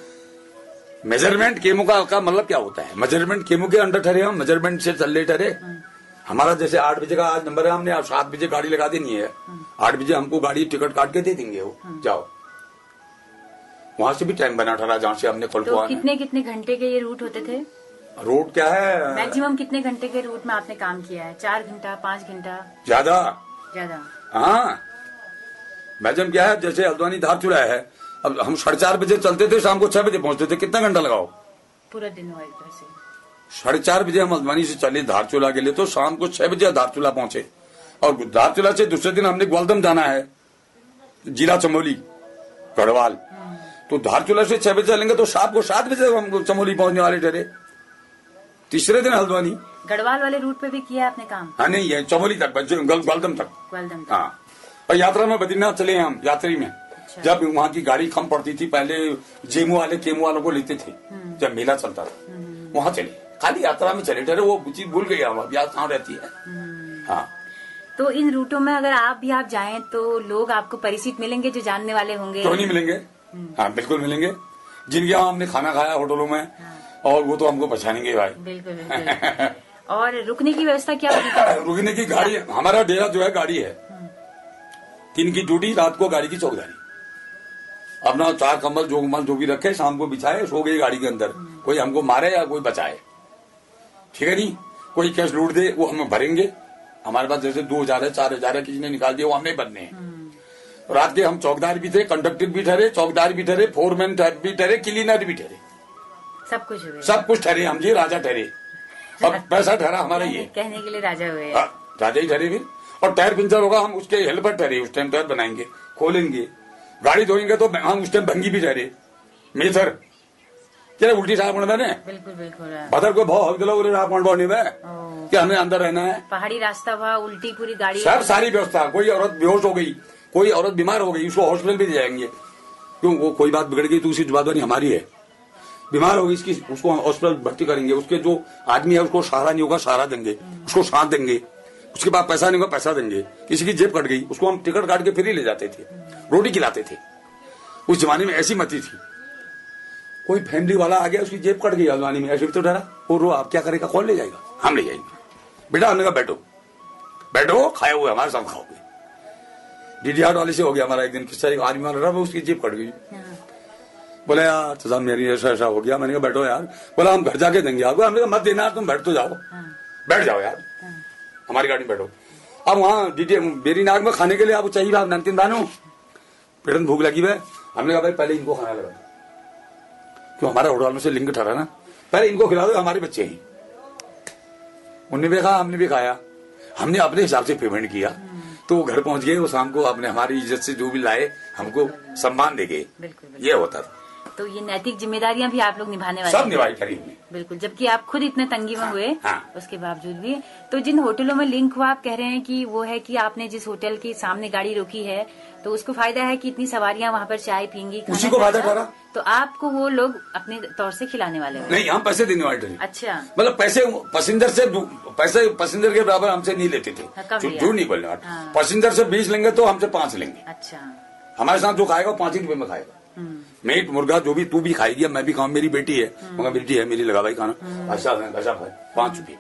S2: मेजरमेंट केमो का, का मतलब क्या होता है? मेजरमेंट केमो के अंडर ठहरे हम, मेजरमेंट से चल रहे ठहरे। हमारा जैसे आठ बजे का आज नंबर है, हमने आप सात बजे गाड़ी लगा देनी है, आठ बजे हमको गाड़ी टिकट काट के दे देंगे, वो जाओ। वहां से भी टाइम बना ठहरा जहाँ से हमने कल
S1: तो कितने कितने घंटे के ये रूट होते थे?
S2: रूट क्या है,
S1: मैक्सिमम कितने घंटे के रूट में आपने काम किया है? चार घंटा, पाँच घंटा?
S2: ज्यादा
S1: ज्यादा।
S2: हाँ, मैक्सिमम क्या है, जैसे हल्द्वानी धारचूला है, अब हम साढ़े चार बजे चलते थे, शाम को छह बजे पहुंचते थे, कितना घंटा लगाओ?
S1: पूरा दिन हुआ एक तरह से।
S2: साढ़े चार बजे हम हल्द्वानी से चले धारचूला के लिए, तो शाम को छह बजे धारचूला पहुंचे। और धारचूला से दूसरे दिन हमने ग्वालदम जाना है, जिला चमोली, गढ़वाल। तो धारचूला से छह बजे चलेंगे तो शाम को सात बजे हम चमोली पहुंचने वाले ठहरे। तीसरे दिन हल्द्वानी।
S1: गढ़वाल वाले रूट पे भी किया आपने काम?
S2: हाँ, नहीं, है चमोली तक, ग्वालदम तक।
S1: ग्वालदम तक।
S2: हाँ, और यात्रा में बद्रीनाथ चले हम, यात्री में। अच्छा। जब वहाँ की गाड़ी कम पड़ती थी, पहले जेमू वाले केमू वालों को लेते थे, जब मेला चलता था, वहाँ चले, खाली यात्रा में चले ठहरे। वो चीज भूल गई, हम अब याद कहाँ रहती है। हाँ,
S1: तो इन रूटों में अगर आप भी आप जाएं तो लोग आपको परिचित मिलेंगे, जो जानने वाले होंगे?
S2: क्यों नहीं मिलेंगे? हाँ, बिल्कुल मिलेंगे। जिनके यहाँ हमने खाना खाया होटलों में, और वो तो हमको पहचानेंगे भाई।
S1: बिल्कुल बिल्कुल। और रुकने की व्यवस्था क्या होगी?
S2: रुकने की गाड़ी, हमारा डेरा जो है गाड़ी है, दिन की ड्यूटी, रात को गाड़ी की चौकीदारी। अपना चार कम्बल जो कम्बल जो भी रखे, शाम को बिछाए, सो गए गाड़ी के अंदर। कोई हमको मारे या कोई बचाए, ठीक है नहीं? कोई कैश लूट दे वो हम भरेंगे, हमारे पास जैसे दो हजार है, चार हजार है, किसी ने निकाल दिया, वो हमने भरने हैं। रात के हम चौकीदार भी थे, कंडक्टर भी ठहरे, चौकीदार भी ठहरे, फोरमैन भी ठहरे, क्लीनर भी ठहरे,
S1: सब कुछ हुए,
S2: सब कुछ ठहरे। हम जी राजा ठहरे, अब पैसा ठहरा हमारा ये
S1: कहने के लिए राजा हुए,
S2: राजा ही ठहरे। फिर और टायर पंचर होगा, हम उसके हेल्पर ठहरे, उस टाइम टायर बनाएंगे, खोलेंगे, गाड़ी धोएंगे तो हम उस टाइम भंगी भी ठहरे, मेथर क्या उल्टी साफ पड़ मैंने
S1: बिल्कुल बिल्कुल
S2: बदर को भाव दिलो बोने में कि हमें अंदर रहना है।
S1: पहाड़ी रास्ता हुआ, उल्टी पूरी गाड़ी,
S2: सब सारी व्यवस्था। कोई औरत बेहोश हो गई, कोई औरत बीमार हो गई, उसको हॉस्पिटल भी जाएंगे, क्यों वो कोई बात बिगड़ गई तो उसकी जवाबदारी हमारी है। बीमार हो गई इसकी, उसको हॉस्पिटल भर्ती करेंगे, उसके जो आदमी है उसको सहारा नहीं होगा सहारा देंगे, उसको साथ देंगे, उसके बाद पैसा नहीं होगा पैसा देंगे। किसी की जेब कट गई, उसको हम टिकट काट के फिर ही ले जाते थे, रोटी खिलाते थे। उस जमाने में ऐसी मती थी। कोई फैमिली वाला आ गया, उसकी जेब कट गई हल्द्वानी में, ऐसे भी तो डरा, और रो आप क्या करेगा, कौन ले जाएगा, हम ले जाएंगे। बेटा हमने कहा बैठो बैठो, खाए हुए हमारे साथ खाओगे। डीडीआर वाले से हो गया हमारा एक दिन किस्सा, एक आदमी मार रहा, उसकी जेब कट गई। बोला यार तो मेरी ऐसा ऐसा हो गया। मैंने कहा बैठो यार। बोला हम घर जाके देंगे आपको। हमने कहा मत देना, तुम बैठ तो जाओ, बैठ जाओ यार, हमारी गाड़ी में बैठो। अब वहाँ डीडी बेरी नाग में खाने के लिए आपको चाहिए, आप नमकीन दानो, पेट में भूख लगी है। हमने कहा भाई पहले इनको खाना लगा, क्यों हमारा होटल में से लिंक ठहरा ना, पहले इनको खिला दो, हमारे बच्चे हैं। उन्होंने भी खाया, हमने भी खाया, हमने अपने हिसाब से पेमेंट किया, तो वो घर पहुंच गए। वो शाम को अपने हमारी इज्जत से जो भी लाए हमको सम्मान दे गए। ये होता था।
S1: तो ये नैतिक जिम्मेदारियां भी आप लोग निभाने वाले
S2: सब निभाई करी हुई,
S1: बिल्कुल। जबकि आप खुद इतने तंगी में हुए,
S2: हाँ।
S1: उसके बावजूद भी। तो जिन होटलों में लिंक हुआ, आप कह रहे हैं कि वो है कि आपने जिस होटल के सामने गाड़ी रोकी है तो उसको फायदा है कि इतनी सवारियां वहाँ पर चाय पीएंगी,
S2: उसी को फायदा करा,
S1: तो आपको वो लोग अपने तौर से खिलाने वाले हो?
S2: नहीं, हम पैसे देने वाले थे।
S1: अच्छा,
S2: मतलब पैसे पैसेंजर से पैसे पैसेंजर के बराबर हमसे नहीं लेते थे।
S1: हाँ,
S2: झूठ नहीं बोलने वाला। हाँ। पैसेंजर से बीस लेंगे तो हमसे पांच लेंगे।
S1: अच्छा,
S2: हमारे साथ जो खाएगा पांच ही रुपए में खाएगा। मीट मुर्गा जो भी तू भी खाएगी, मैं भी खाऊं, मेरी बेटी है, मगर बेटी है मेरी, लगा भाई खाना, ऐसा ऐसा खाए, पांच रुपये।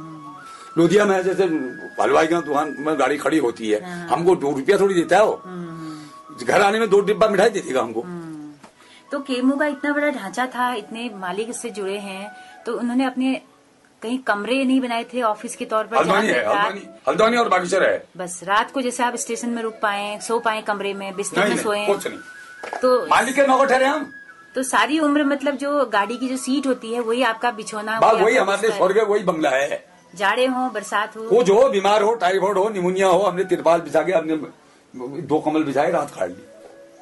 S2: लोधिया में जैसे हलवाई की दुकान में गाड़ी खड़ी होती है, हमको दो रुपया थोड़ी देता है वो, घर आने में दो डिब्बा मिठाई दे देगा हमको।
S1: तो केमू का इतना बड़ा ढांचा था, इतने मालिक इससे जुड़े हैं, तो उन्होंने अपने कहीं कमरे नहीं बनाए थे ऑफिस के तौर पर?
S2: हल्द्वानी है, हल्द्वानी, हल्द्वानी और बागीचर है।
S1: बस रात को जैसे आप स्टेशन में रुक पाए, सो पाए, कमरे में बिस्तर में सोए,
S2: कुछ नहीं।
S1: तो
S2: मालिक के नौकर ठहरे हम।
S1: तो सारी उम्र मतलब जो गाड़ी की जो सीट होती है वही आपका बिछौना,
S2: वही हमारे लिए स्वर्ग है, वही बंगला है।
S1: जाड़े हो बरसात हो,
S2: कुछ हो, बीमार हो, टाइफाइड हो, निमोनिया हो, हमने तिरपाल बिछा के, हमने दो कमल बिछाए, रात काट ली।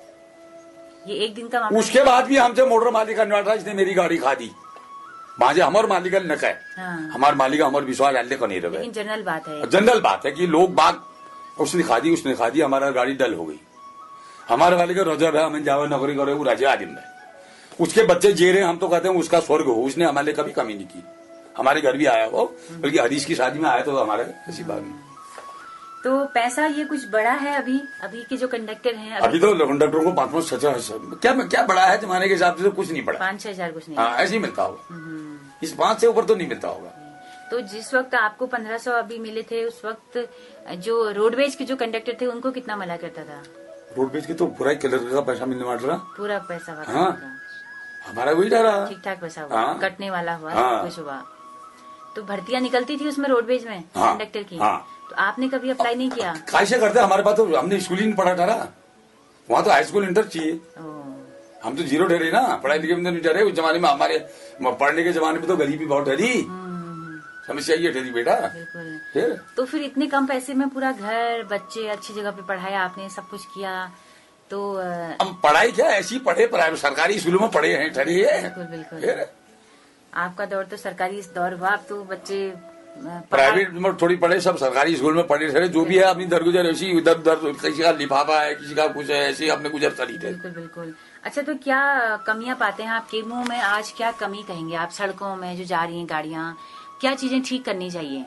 S1: ये एक दिन का।
S2: उसके बाद भी हमसे मोटर मालिक का निवाड़ा, इसने मेरी गाड़ी खा दी। माजे हमारे मालिक का नक है, हमारे मालिक हमारे विश्वास डालने को नहीं रहे।
S1: जनरल बात है,
S2: जनरल बात है कि लोग बात, उसने खा दी, उसने खा दी, हमारा गाड़ी डल हो गई। हमारे वाले का रजब है, हमें जावा नौकरी करे, वो राजा आदिम है, उसके बच्चे जे रहे, हम तो कहते हैं उसका स्वर्ग हो। उसने हमारे लिए कभी कमी नहीं की, हमारे घर भी आया वो, बल्कि हदीस की शादी में आया तो हमारे ऐसी बात नहीं।
S1: तो पैसा ये कुछ बड़ा है अभी अभी के जो कंडक्टर हैं? अभी,
S2: अभी तो कंडक्टरों को पांच पांच छह छह क्या क्या बड़ा है जमाने के हिसाब से, तो कुछ नहीं पड़ा,
S1: पाँच छह हजार कुछ नहीं।
S2: हाँ, ऐसे ही मिलता होगा, इस पांच से ऊपर तो नहीं मिलता होगा।
S1: तो जिस वक्त आपको पंद्रह सौ अभी मिले थे, उस वक्त जो रोडवेज के जो कंडक्टर थे उनको कितना मिला करता था?
S2: रोडवेज के तो पूरा कलर का पैसा मिलने वाला,
S1: पूरा पैसा वाला।
S2: हाँ, हमारा वही रहा,
S1: ठीक ठाक पैसा हुआ,
S2: हाँ,
S1: कटने वाला हुआ,
S2: हाँ,
S1: कुछ हुआ। तो भर्तियां निकलती थी उसमें रोडवेज में, हाँ, कंडक्टर की, हाँ, तो आपने कभी अप्लाई नहीं किया?
S2: कैसे करते, हमारे पास तो हमने स्कूल ही नहीं पढ़ा था, वहाँ तो हाई स्कूल इंटर चाहिए, हम तो जीरो ठहरे ना, पढ़ाई लिखे में नहीं ठहरे। उस जमाने में हमारे पढ़ने के जमाने में तो गरीबी बहुत ठहरी, समस्या ये ठहरी बेटा।
S1: बिल्कुल। तो फिर इतने कम पैसे में पूरा घर, बच्चे, अच्छी जगह पे पढ़ाया आपने, सब कुछ किया, तो
S2: हम पढ़ाई क्या ऐसी पढ़े, प्राइवेट सरकारी स्कूलों में पढ़े हैं, ठहरी है।
S1: बिल्कुल बिल्कुल। आपका दौर तो सरकारी दौर हुआ, अब तो बच्चे
S2: प्राइवेट में थोड़ी पढ़े, सब सरकारी स्कूल में पढ़े ठहरे। जो भी है अपनी दरगुजर ऐसी, इधर उधर, किसी का लिफाफा है, किसी का कुछ है, ऐसी अपने गुजर करी थे।
S1: बिल्कुल बिल्कुल। अच्छा, तो क्या कमियां पाते हैं आप केमू में? आज क्या कमी कहेंगे आप? सड़कों में जो जा रही हैं गाड़ियां, क्या चीजें ठीक करनी चाहिए?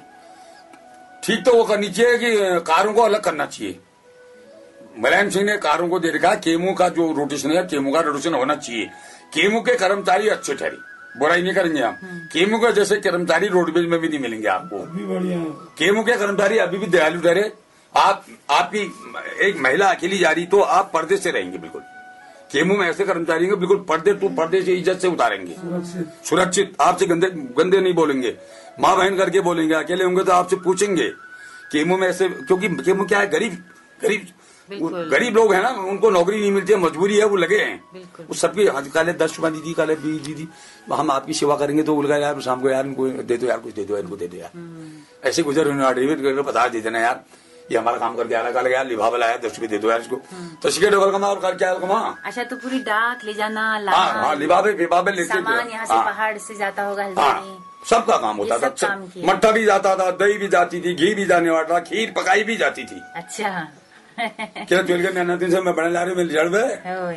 S2: ठीक तो वो करनी चाहिए कि कारों को अलग करना चाहिए। मुलायम सिंह ने कारों को दे रखा, केमू का जो रोटेशन है, केमू का रोटेशन होना चाहिए। केमू के कर्मचारी अच्छे ठहरे, बुराई नहीं करेंगे हम। केमू के जैसे कर्मचारी रोडवेज में भी नहीं मिलेंगे आपको।
S3: अभी बढ़िया
S2: केमू के कर्मचारी अभी भी दयालु ठहरे। आप आपकी एक महिला अकेली जा रही तो आप पर्दे से रहेंगे, बिल्कुल। केमू में ऐसे कर्मचारी हैं बिल्कुल पर्दे टू पर्दे से इज्जत से उतारेंगे, सुरक्षित, आपसे गंदे गंदे नहीं बोलेंगे, माँ बहन करके बोलेंगे। अकेले होंगे तो आपसे पूछेंगे केमू में ऐसे, क्योंकि केमू क्या है, गरीब गरीब गरीब लोग हैं ना, उनको नौकरी नहीं मिलती है, मजबूरी है, वो लगे हैं। वो सबकी काले दस रुपया दीदी, काले बीस दीदी, हम आपकी सेवा करेंगे तो बोलेगा यार शाम को यार इनको दे दो यार, कुछ दे दो इनको दे दो यार। ऐसे गुजर उन्होंने बता दे देना यार, ये हमारा काम करके आ रहा, कल यार लिफाफा लाया दस रुपये दे दो यार इसको, तो सिक्के डबल कमा और कर क्या कमा।
S1: अच्छा, तो पूरी डाक ले जाना,
S2: हाँ लिफाफे लिफाफे लेके
S1: सामान यहाँ से पहाड़ से जाता होगा,
S2: हाँ सबका काम होता था। मट्ठा भी जाता था, दही भी जाती थी, घी भी जाने वाला था, खीर पकाई भी जाती थी।
S1: अच्छा
S2: क्या चल के मैं दिन से मैं बने ला रही हूँ, जड़ में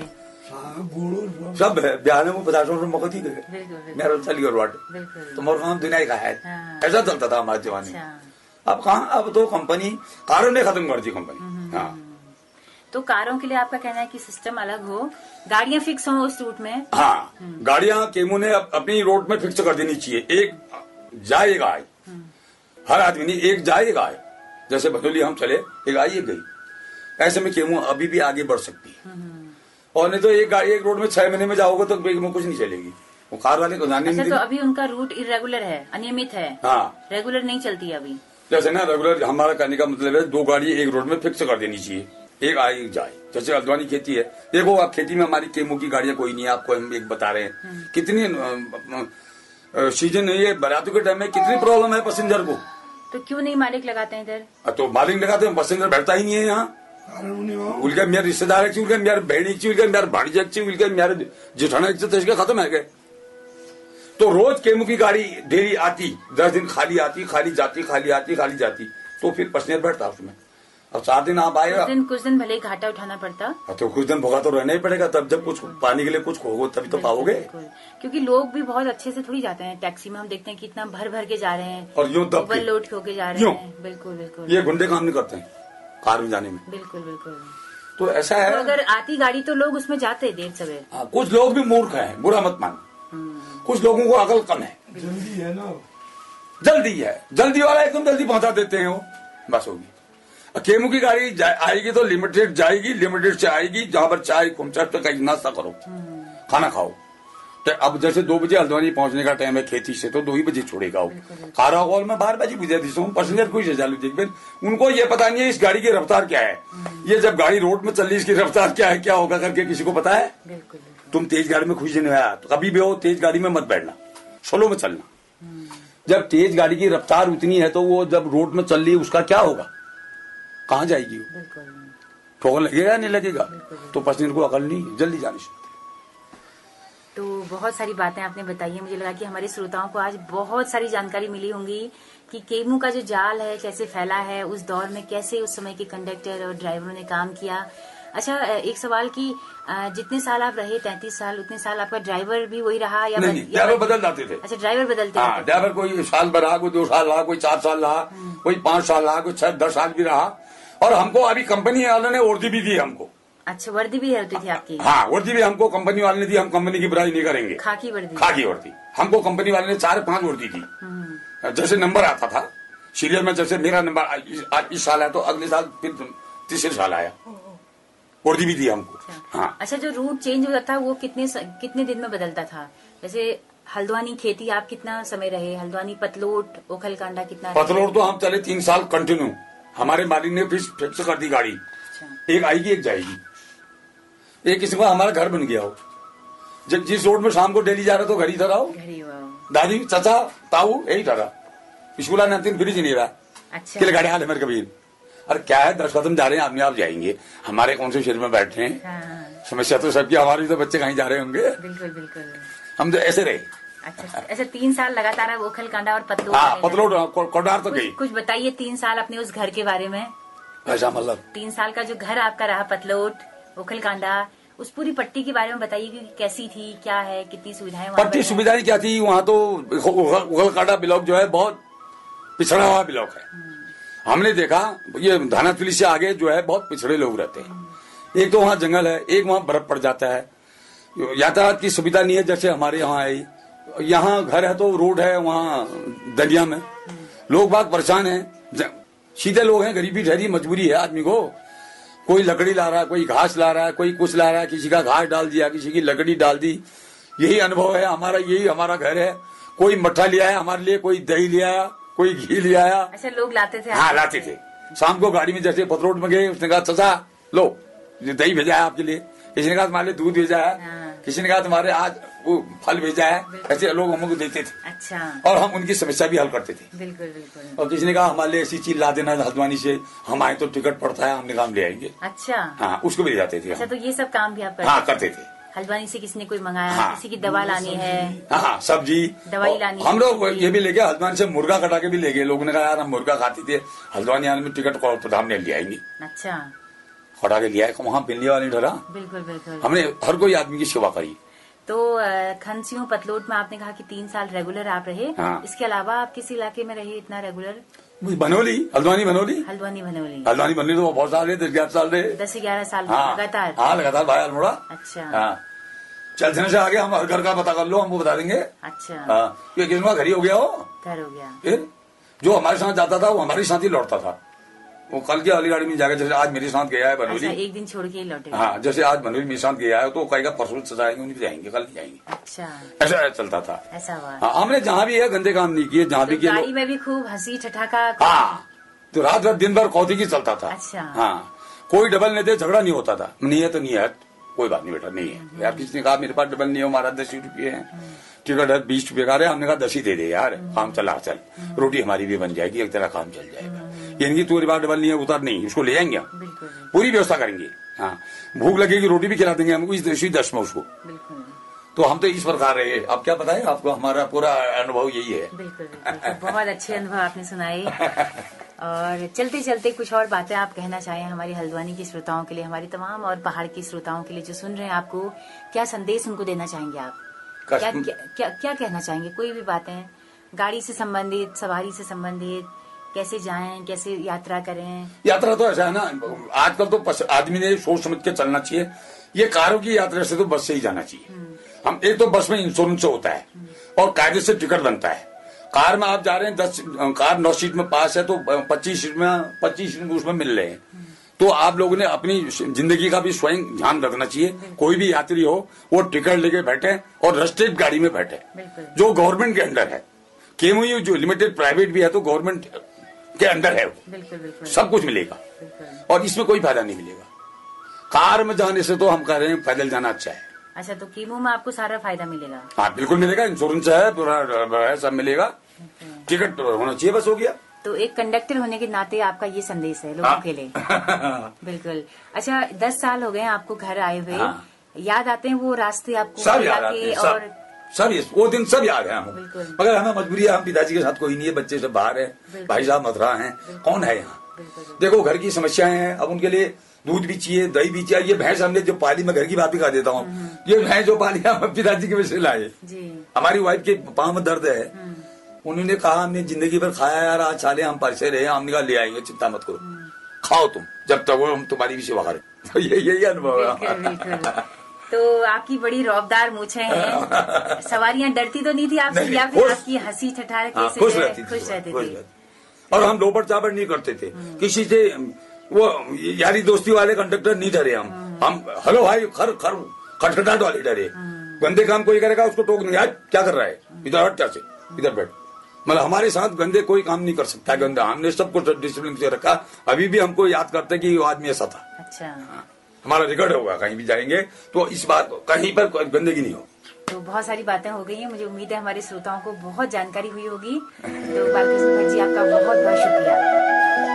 S2: सब है बिहार में, पचास रुपये मौका थी मेरा चली गई, तो मोर काम दुनिया का है। ऐसा चलता था हमारे जवानी। अब कहाँ, अब तो कंपनी कारों ने खत्म कर दी कंपनी। हाँ,
S1: तो कारों के लिए आपका कहना है कि सिस्टम अलग हो, गाड़ियां फिक्स हो उस रूट में।
S2: हाँ, गाड़ियां केमू ने अपनी रोड में फिक्स कर देनी चाहिए। एक जाएगा आए, हर आदमी नहीं, एक जाएगा आए, जैसे भदोली हम चले, एक आई एक गई, ऐसे में केमू अभी भी आगे बढ़ सकती है। और नहीं तो एक गाड़ी एक रोड में छह महीने में जाओगे तो केमू कुछ नहीं चलेगी, वो कार वाले को जाने
S1: अच्छा,
S2: नहीं।
S1: तो अभी उनका रूट इरेगुलर है, अनियमित है।
S2: हाँ,
S1: रेगुलर नहीं चलती है अभी।
S2: जैसे ना रेगुलर, हमारा कहने का मतलब है दो गाड़ी एक रोड में फिक्स कर देनी चाहिए, एक आए एक जाए। जैसे हल्द्वानी खेती है, देखो आप खेती में हमारी केमू की गाड़ियां कोई नहीं है, आपको हम एक बता रहे हैं कितनी सीजन है ये, बारातों के टाइम में कितनी प्रॉब्लम है पैसेंजर को।
S1: तो क्यों नहीं मालिक लगाते हैं इधर?
S2: तो मालिक लगाते हैं, पैसेंजर बैठता ही नहीं है यहाँ। उनके मेरे रिश्तेदार उनके मेरे बहनी उनके मेरे भाड़ी उनके मेरे जिठाना तो इसके खत्म है गए। तो रोज केमू की गाड़ी डेली आती, दस दिन खाली आती, खाली जाती, खाली आती, खाली जाती, तो फिर पैसेंजर बैठता उसमें। अब चार दिन आप आएगा,
S1: कुछ दिन कुछ दिन भले ही घाटा उठाना पड़ता,
S2: तो कुछ दिन भोगा तो रहना ही पड़ेगा। तब जब कुछ पाने के लिए कुछ खोगो तभी तो पाओगे।
S1: क्योंकि लोग भी बहुत अच्छे से थोड़ी जाते हैं, टैक्सी में हम देखते हैं कितना भर भर के जा रहे हैं
S2: और यूं दब
S1: ओवर लोड होके जा रहे हैं। बिल्कुल बिल्कुल,
S2: ये गुंडे काम नहीं करते हैं कार में जाने में।
S1: बिल्कुल बिल्कुल,
S2: तो ऐसा है।
S1: तो अगर आती गाड़ी तो लोग उसमें जाते देर सवेर।
S2: कुछ लोग भी मूर्ख हैं, बुरा मत मान, कुछ लोगों को अकल कम है।
S3: जल्दी है ना,
S2: जल्दी है, जल्दी वाला एकदम जल्दी पहुंचा देते हैं वो, बस होगी। केमू की गाड़ी आएगी तो लिमिटेड जाएगी, लिमिटेड से आएगी, जहां पर चाय चाय तो कहीं नाश्ता करो, खाना खाओ। तो अब जैसे दो बजे हल्द्वानी पहुंचने का टाइम है खेती से, तो दो ही बजे छोड़ेगा वो। खारा हॉल में बारह बजे बुझा दी पैसेंजर कोई से चालू देख, उनको ये पता नहीं है इस गाड़ी की रफ्तार क्या है। ये जब गाड़ी रोड में चल रही इसकी रफ्तार क्या है, क्या होगा करके किसी को पता है? तुम तेज गाड़ी में खुशी नहीं आया तो कभी भी हो तेज गाड़ी में मत बैठना, स्लो में चलना। जब तेज गाड़ी की रफ्तार उतनी है तो वो जब रोड में चल रही है उसका क्या होगा, कहाँ जाएगी वो, ठोकर लगेगा नहीं लगेगा। तो पैसेंजर को अकल नहीं, जल्दी जाने से।
S1: तो बहुत सारी बातें आपने बताई है, मुझे लगा कि हमारे श्रोताओं को आज बहुत सारी जानकारी मिली होंगी कि केमू का जो जाल है कैसे फैला है, उस दौर में कैसे उस समय के कंडक्टर और ड्राइवरों ने काम किया। अच्छा, एक सवाल की जितने साल आप रहे, तैंतीस साल, उतने साल आपका ड्राइवर भी वही रहा या
S2: नहीं? ड्राइवर बदल जाते थे।
S1: अच्छा, ड्राइवर बदलते
S2: हाँ, ड्राइवर कोई साल भर रहा, कोई दो साल रहा, कोई चार साल रहा, कोई पांच साल रहा, कोई छह दस साल भी रहा। और हमको अभी कंपनी वालों ने वर्दी भी दी हमको।
S1: अच्छा, वर्दी भी होती थी आपकी?
S2: हाँ, वर्दी भी हमको कंपनी वाले ने दी। हम कंपनी की बुराई नहीं करेंगे।
S1: खाकी वर्दी? खाकी
S2: वर्दी हमको कंपनी वाले ने चार पांच वर्दी दी। जैसे नंबर आता था सीरियल में, जैसे मेरा नंबर इस, इस साल है तो अगले साल फिर तीसरे साल आया, वर्दी भी दी हमको।
S1: अच्छा।
S2: हाँ,
S1: अच्छा, जो रूट चेंज होता था वो कितने कितने दिन में बदलता था? जैसे हल्द्वानी खेती आप कितना समय रहे, हल्द्वानी पतलोट ओखलकांडा कितना?
S2: पतलोट तो हम चले तीन साल कंटिन्यू। हमारे मालिक ने फिक्स कर दी गाड़ी। अच्छा। एक आएगी एक जाएगी। एक किसी को हमारा घर बन गया हो, जब जिस रोड में शाम को डेली जा रहा तो घर ही ठहरा हो, दादी चाचा ताऊ यही ठहरा, स्कूल आने तीन ब्रिज नहीं रहा।
S1: अच्छा।
S2: किले गाड़ी हाल है मेरे कबीर, अरे क्या है दस कदम जा रहे हैं, आदमी आप जाएंगे, हमारे कौन से शहर में बैठे हैं। हाँ। समस्या तो सबकी, हमारी तो बच्चे कहीं जा रहे होंगे।
S1: बिल्कुल बिल्कुल, हम
S2: तो ऐसे रहे।
S1: अच्छा, ऐसे तीन साल लगातार ओखलकांडा और पतलोट?
S2: हाँ, पतलोट कोडार तो गई।
S1: कुछ बताइए तीन साल अपने उस घर के बारे में।
S2: ऐसा मतलब
S1: तीन साल का जो घर आपका रहा पतलोट ओखलकांडा, उस पूरी पट्टी के बारे में बताइए कि कैसी थी, क्या है, कितनी सुविधाएं?
S2: पट्टी सुविधाएं क्या थी वहाँ तो? ओखलकांडा ब्लॉक जो है बहुत पिछड़ा हुआ ब्लॉक है। हमने देखा ये धानातुली से आगे जो है बहुत पिछड़े लोग रहते हैं। एक तो वहाँ जंगल है, एक वहाँ बर्फ पड़ जाता है, यातायात की सुविधा नहीं है जैसे हमारे यहाँ आई। यहाँ घर है तो रोड है, वहाँ दरिया में लोग बाग परेशान हैं, सीधे लोग हैं, गरीबी ठहरी, मजबूरी है आदमी को। कोई लकड़ी ला रहा है, कोई घास ला रहा है, कोई कुछ ला रहा है, किसी का घास डाल दिया, किसी की लकड़ी डाल दी। यही अनुभव है हमारा, यही हमारा घर है। कोई मट्ठा ले आया हमारे लिए, कोई दही ले आया, कोई घी ले आया।
S1: अच्छा, लोग लाते थे?
S2: हाँ, लाते थे। शाम को गाड़ी में जैसे पथरोड में गए, उसने कहा चाचा लो ये दही भेजा है आपके लिए, किसी ने कहा तुम्हारे लिए दूध भेजा है, किसी ने कहा तुम्हारे आज वो फल भेजा है, ऐसे लोग हमको देते थे।
S1: अच्छा।
S2: और हम उनकी समस्या भी हल करते थे।
S1: बिल्कुल बिल्कुल।
S2: और किसी ने कहा हमारे लिए ऐसी चीज ला देना हल्द्वानी से, हम आए तो टिकट पड़ता है, हमने काम ले आएंगे।
S1: अच्छा।
S2: हाँ, उसको भी ले जाते थे।
S1: अच्छा, तो ये सब काम भी आप करते?
S2: हाँ, करते थे।
S1: हल्द्वानी से किसी ने कोई मंगाया,
S2: हाँ,
S1: किसी की दवा लानी है,
S2: हाँ सब्जी
S1: दवाई लानी है,
S2: हम लोग ये भी ले गए, हल्द्वानी से मुर्गा कटा के भी ले गए। लोगों ने कहा यार हम मुर्गा खाते थे, हल्द्वानी आने में टिकट तो हमने ले आएंगे।
S1: अच्छा।
S2: कटा के लिया है, वहाँ पिलने वाली डरा।
S1: बिल्कुल बिल्कुल।
S2: हमने हर कोई आदमी की सेवा करी।
S1: तो खनसियों पतलोट में आपने कहा कि तीन साल रेगुलर आप रहे। हाँ। इसके अलावा आप किस इलाके में रहे इतना रेगुलर?
S2: बनोली, हल्द्वानी बनोली।
S1: हल्द्वानी बनोली।
S2: हल्द्वानी बनोली तो बहुत साल रहे, दस ग्यारह साल रहे।
S1: दस ग्यारह साल
S2: हाँ,
S1: लगातार।
S2: हाँ लगातार भाई अल्मोड़ा।
S1: अच्छा।
S2: हाँ, चलने से आगे हम हर घर का पता कर लो, हमको बता देंगे।
S1: अच्छा।
S2: हाँ, ये किसका घर ही हो गया हो,
S1: घर हो गया।
S2: फिर जो हमारे साथ जाता था वो हमारे साथ ही लौटता था। वो कल की वाली गाड़ी में जाकर, जैसे आज मेरे साथ गया है बनोली।
S1: अच्छा, एक दिन छोड़ के लौटे।
S2: हाँ, जैसे आज बनोली मेरे साथ गया है तो कहेगा परसों से जाएंगे, उन्हीं जाएंगे, कल जाएंगे।
S1: अच्छा,
S2: ऐसा चलता था।
S1: ऐसा हुआ।
S2: हाँ, हमने जहाँ भी है गंदे काम नहीं किए, जहाँ भी किए।
S1: गाड़ी में भी खूब हंसी ठठाका।
S2: हाँ, तो रात रात दिन भर कौती की चलता था।
S1: अच्छा।
S2: हाँ, कोई डबल नहीं दे, झगड़ा नहीं होता था। नहीं है तो नहीं है, कोई बात नहीं बेटा, नहीं है यार। किसी ने कहा मेरे पास डबल नहीं है, हमारा दस रुपये है, टिकट है बीस रुपये का, हमने कहा दस ही दे दे यार, काम चला चल, रोटी हमारी भी बन जाएगी, एक तरह काम चल जाएगा। यानी कि तुम्हारी बात डबल नहीं है, उतर नहीं, उसको ले जाएंगे हम, पूरी व्यवस्था करेंगे। हाँ, भूख लगेगी रोटी भी खिला देंगे हम इसी दस में उसको। तो हम तो इस प्रकार रहे। अब क्या बताएं आपको, हमारा पूरा अनुभव यही है।
S1: बिल्कुल, बिल्कुल। बहुत अच्छे अनुभव आपने सुनाए। और चलते चलते कुछ और बातें आप कहना चाहें हमारी हल्द्वानी के श्रोताओं के लिए, हमारी तमाम और पहाड़ के श्रोताओं के लिए जो सुन रहे हैं, आपको क्या संदेश उनको देना चाहेंगे आप? क्या, क्या क्या क्या कहना चाहेंगे? कोई भी बातें गाड़ी से संबंधित, सवारी से संबंधित, कैसे जाएं, कैसे यात्रा करें?
S2: यात्रा तो ऐसा है ना, आजकल तो आदमी ने सोच समझ के चलना चाहिए। ये कारों की यात्रा से तो बस से ही जाना चाहिए। हम एक तो बस में इंश्योरेंस होता है और कायदे से टिकट बनता है। कार में आप जा रहे हैं, दस कार नौ सीट में पास है तो पच्चीस सीट में पच्चीस सीट में उसमें मिल रहे हैं। तो आप लोगों ने अपनी जिंदगी का भी स्वयं ध्यान रखना चाहिए। कोई भी यात्री हो वो टिकट लेके बैठे और रजिस्ट्रेड गाड़ी में बैठे, जो गवर्नमेंट के अंडर है। केएमयू जो लिमिटेड प्राइवेट भी है तो गवर्नमेंट के अंदर है वो। बिल्कुल, बिल्कुल। सब कुछ मिलेगा और इसमें कोई फायदा नहीं मिलेगा। कार में जाने से तो हम कह रहे हैं पैदल जाना अच्छा है।
S1: अच्छा, तो कीमो में आपको सारा फायदा मिलेगा?
S2: हाँ बिल्कुल मिलेगा, इंश्योरेंस है, पूरा सब मिलेगा, टिकट होना चाहिए, बस हो गया।
S1: तो एक कंडक्टर होने के नाते आपका ये संदेश है लोगों हाँ? के लिए। बिल्कुल। अच्छा, दस साल हो गए आपको घर आए हुए। हाँ? याद आते हैं वो रास्ते आपको?
S2: सब याद आते हैं, सब, और सब ये वो दिन सब याद है हमें। मगर हमें मजबूरी है, हम पिताजी के साथ कोई नहीं है, बच्चे सब बाहर है, भाई साहब मथुरा है, कौन है यहाँ? देखो घर की समस्याएं हैं, अब उनके लिए दूध भी चाहिए, दही भी चाहिए। ये भैंस हमने जो पाली, मैं घर की बात भी कर देता हूँ, ये भैंस जो पाली हम पिताजी के वजह से लाए। हमारी वाइफ के पाँव में दर्द है, उन्होंने कहा हमने जिंदगी भर खाया यार, आज साले हम पैसे रहे, हमने कहा ले आएंगे, चिंता मत करो, खाओ तुम, जब तक वो हम तुम्हारी भी सेवा करें। तो ये यही अनुभव है।
S1: तो आपकी बड़ी रौबदार मूछें हैं। सवारियां डरती तो नहीं थी आपसे, या फिर आपकी हंसी ठठाके से खुश रहती थी?
S2: और हम लोपड़ चापड़ नहीं करते थे किसी से, वो यारी दोस्ती वाले कंडक्टर नहीं डरे हम। हम हेलो भाई खर खर खटखटाहट वाले डरे। गंदे काम कोई करेगा उसको टोक नहीं, आज क्या कर रहा है, इधर हट, क्या से इधर बैठ। मतलब हमारे साथ गंदे कोई काम नहीं कर सकता गंदा, हमने सब कुछ डिसिप्लिन से रखा। अभी भी हमको याद करते कि वो आदमी ऐसा था।
S1: अच्छा।
S2: हाँ, हमारा रिकॉर्ड होगा, कहीं भी जाएंगे तो इस बात कहीं पर गंदगी नहीं हो।
S1: तो बहुत सारी बातें हो गई हैं, मुझे उम्मीद है हमारे श्रोताओं को बहुत जानकारी हुई होगी। तो बालकृष्ण भट्ट जी, आपका बहुत बहुत शुक्रिया।